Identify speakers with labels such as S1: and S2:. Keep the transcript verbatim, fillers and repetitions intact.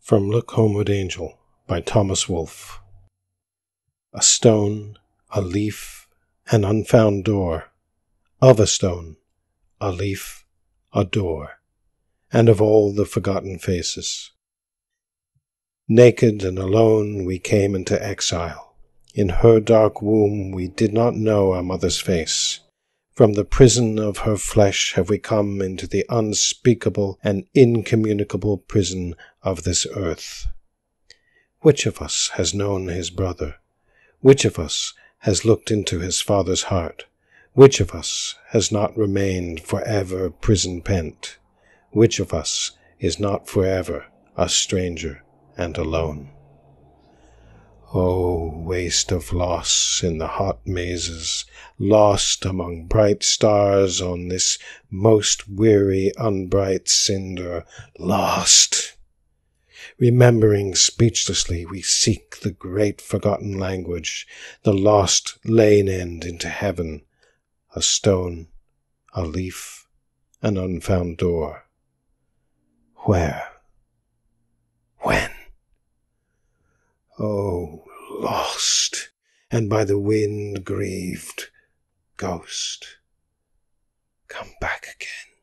S1: From Look Homeward Angel by Thomas Wolfe. A stone, a leaf, an unfound door, of a stone, a leaf, a door, and of all the forgotten faces. Naked and alone we came into exile. In her dark womb we did not know our mother's face. From the prison of her flesh have we come into the unspeakable and incommunicable prison of this earth. Which of us has known his brother? Which of us has looked into his father's heart? Which of us has not remained forever prison pent? Which of us is not forever a stranger and alone? Oh, waste of loss in the hot mazes, lost among bright stars on this most weary, unbright cinder, lost! Remembering speechlessly we seek the great forgotten language, the lost lane end into heaven, a stone, a leaf, an unfound door. Where? When? Oh, lost, and by the wind grieved, ghost, come back again.